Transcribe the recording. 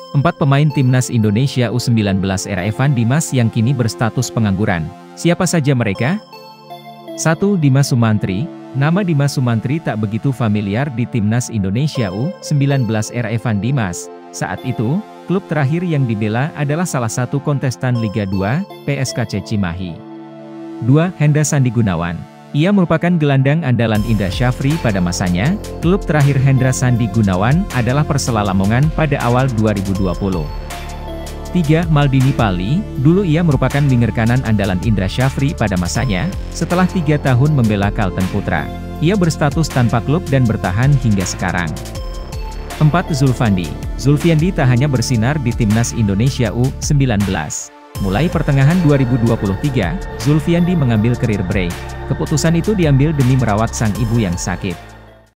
4 pemain timnas Indonesia U19 era Evan Dimas yang kini berstatus pengangguran. Siapa saja mereka? 1. Dimas Sumantri. Nama Dimas Sumantri tak begitu familiar di timnas Indonesia U19 era Evan Dimas. Saat itu, klub terakhir yang dibela adalah salah satu kontestan Liga 2, PSKC Cimahi. 2. Hendra Sandi Gunawan. Ia merupakan gelandang andalan Indra Syafri pada masanya. Klub terakhir Hendra Sandi Gunawan adalah Persela Lamongan pada awal 2020. 3. Maldini Pali. Dulu ia merupakan winger kanan andalan Indra Syafri pada masanya, setelah 3 tahun membela Kalteng Putra. Ia berstatus tanpa klub dan bertahan hingga sekarang. 4. Zulfandi. Zulfiandi tak hanya bersinar di timnas Indonesia U19. Mulai pertengahan 2023, Zulfiandi mengambil career break. Keputusan itu diambil demi merawat sang ibu yang sakit.